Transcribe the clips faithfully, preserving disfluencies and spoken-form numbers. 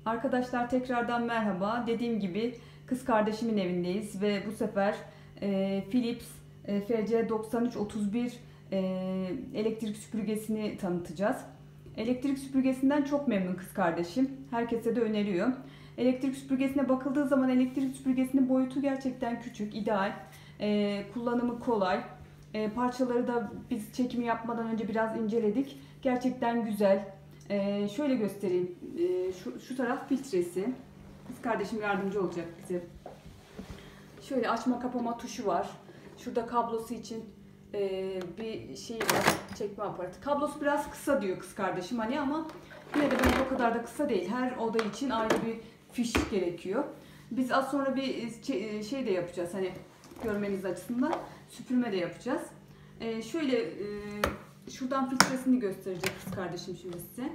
Arkadaşlar tekrardan merhaba. Dediğim gibi kız kardeşimin evindeyiz ve bu sefer e, Philips e, F C doksan üç otuz bir e, elektrik süpürgesini tanıtacağız. Elektrik süpürgesinden çok memnun kız kardeşim. Herkese de öneriyor. Elektrik süpürgesine bakıldığı zaman elektrik süpürgesinin boyutu gerçekten küçük, ideal. E, kullanımı kolay. E, parçaları da biz çekimi yapmadan önce biraz inceledik. Gerçekten güzel. Ee, şöyle göstereyim. Ee, şu, şu taraf filtresi. Kız kardeşim yardımcı olacak bize. Şöyle açma kapama tuşu var. Şurada kablosu için e, bir şey var. Çekme aparatı. Kablosu biraz kısa diyor kız kardeşim hani, ama yine de bence o kadar da kısa değil. Her oda için ayrı bir fiş gerekiyor. Biz az sonra bir şey de yapacağız. Hani görmeniz açısından süpürme de yapacağız. Ee, şöyle e, şuradan filtresini gösterecek kız kardeşim şimdi size.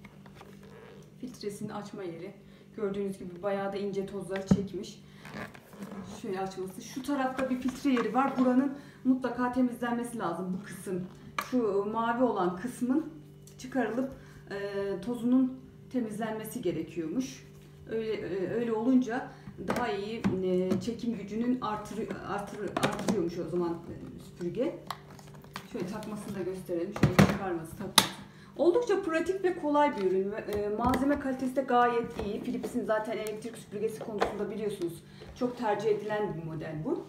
Filtresini açma yeri. Gördüğünüz gibi bayağı da ince tozları çekmiş. Şöyle açması. Şu tarafta bir filtre yeri var. Buranın mutlaka temizlenmesi lazım, bu kısım. Şu mavi olan kısmın çıkarılıp e, tozunun temizlenmesi gerekiyormuş. Öyle e, öyle olunca daha iyi e, çekim gücünün artır, artır, artırıyormuş o zaman e, süpürge. Şöyle takmasını da gösterelim. Şöyle çıkarması, takması. Oldukça pratik ve kolay bir ürün. E, malzeme kalitesi de gayet iyi. Philips'in zaten elektrik süpürgesi konusunda biliyorsunuz çok tercih edilen bir model bu.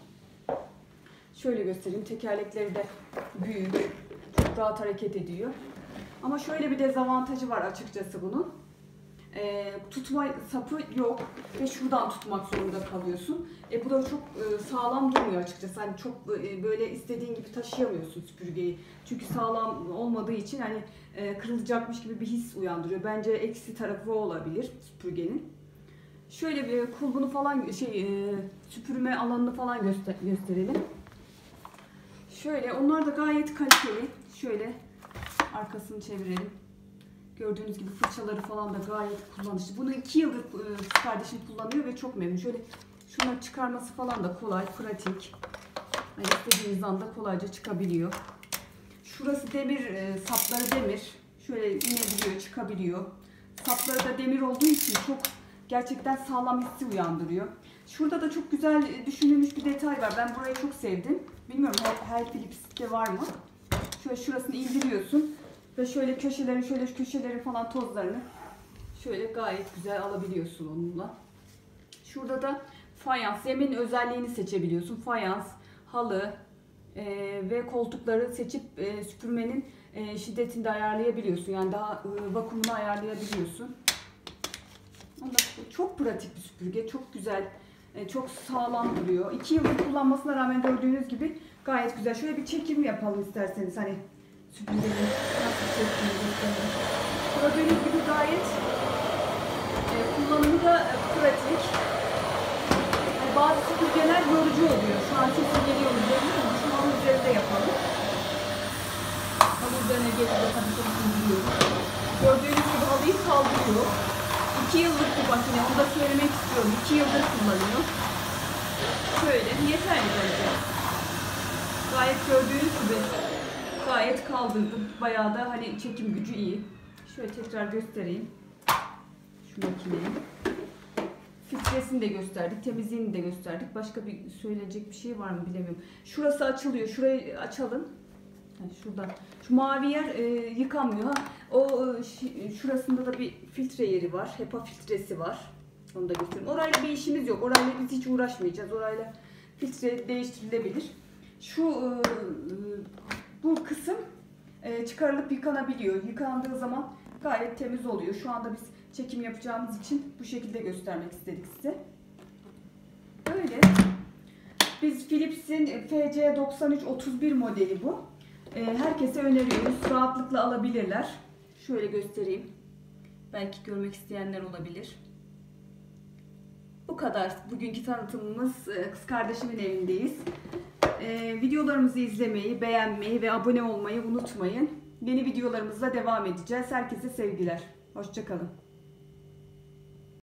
Şöyle göstereyim. Tekerlekleri de büyük. Çok rahat hareket ediyor. Ama şöyle bir dezavantajı var açıkçası bunun. E, tutma sapı yok ve şuradan tutmak zorunda kalıyorsun. E, bu da çok e, sağlam durmuyor açıkçası. Hani çok e, böyle istediğin gibi taşıyamıyorsun süpürgeyi. Çünkü sağlam olmadığı için hani e, kırılacakmış gibi bir his uyandırıyor. Bence eksi tarafı o olabilir süpürgenin. Şöyle bir kulbunu falan şey e, süpürme alanını falan göster gösterelim. Şöyle onlar da gayet kaliteli. Şöyle arkasını çevirelim. Gördüğünüz gibi fırçaları falan da gayet kullanışlı. Bunu iki yıldır kardeşim kullanıyor ve çok memnun. Şöyle şunları çıkarması falan da kolay, pratik. Yani istediğiniz anda kolayca çıkabiliyor. Şurası demir, sapları demir. Şöyle inebiliyor, çıkabiliyor. Sapları da demir olduğu için çok gerçekten sağlam hissi uyandırıyor. Şurada da çok güzel düşünülmüş bir detay var. Ben burayı çok sevdim. Bilmiyorum her, her Philips'te var mı? Şöyle şurasını indiriyorsun. Ve şöyle köşelerin, şöyle köşelerin falan tozlarını şöyle gayet güzel alabiliyorsun onunla. Şurada da fayans, zemin özelliğini seçebiliyorsun. Fayans, halı e, ve koltukları seçip e, süpürmenin e, şiddetini de ayarlayabiliyorsun. Yani daha e, vakumunu ayarlayabiliyorsun. Çok pratik bir süpürge, çok güzel, e, çok sağlam duruyor. iki yıldır kullanmasına rağmen gördüğünüz gibi gayet güzel. Şöyle bir çekim yapalım isterseniz hani. Süpürgeyi nasıl çektiğini. Gördüğünüz gibi gayet e, kullanımı da e, pratik. Yani bazı süpürgeler yorucu oluyor. Şu an sesi geliyor üzerinde ama şu an üzerinde yapalım. Halı üzerine geliyor, tabii çok indiriyoruz. Gördüğünüz gibi halıyı kaldırıyor. iki yıllık bu makine, onu da söylemek istiyorum. iki yıldır kullanıyor. Şöyle yeterli bence. Gayet gördüğünüz gibi gayet kaldırdı. Bayağı da hani çekim gücü iyi. Şöyle tekrar göstereyim. Şu makineyi. Filtresini de gösterdik. Temizliğini de gösterdik. Başka bir söyleyecek bir şey var mı bilemiyorum. Şurası açılıyor. Şurayı açalım. Yani şurada. Şu mavi yer e, yıkanmıyor. Ha, o e, şurasında da bir filtre yeri var. HEPA filtresi var. Onu da göstereyim. Orayla bir işimiz yok. Orayla biz hiç uğraşmayacağız. Orayla filtre değiştirilebilir. Şu e, bu kısım e, çıkarılıp yıkanabiliyor. Yıkandığı zaman gayet temiz oluyor. Şu anda biz çekim yapacağımız için bu şekilde göstermek istedik size. Böyle. Biz Philips'in F C doksan üç otuz bir modeli bu. E, herkese öneriyoruz. Rahatlıkla alabilirler. Şöyle göstereyim. Belki görmek isteyenler olabilir. Bu kadar. Bugünkü tanıtımımız. Kız kardeşimin evindeyiz. Ee, videolarımızı izlemeyi, beğenmeyi ve abone olmayı unutmayın. Yeni videolarımızla devam edeceğiz. Herkese sevgiler. Hoşça kalın.